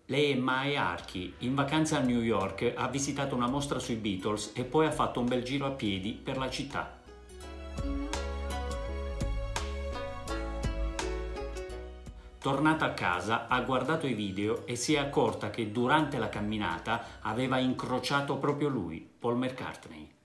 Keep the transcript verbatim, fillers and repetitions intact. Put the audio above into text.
Lei è Mae Archi, in vacanza a New York ha visitato una mostra sui Beatles e poi ha fatto un bel giro a piedi per la città. Tornata a casa ha guardato i video e si è accorta che durante la camminata aveva incrociato proprio lui, Paul McCartney.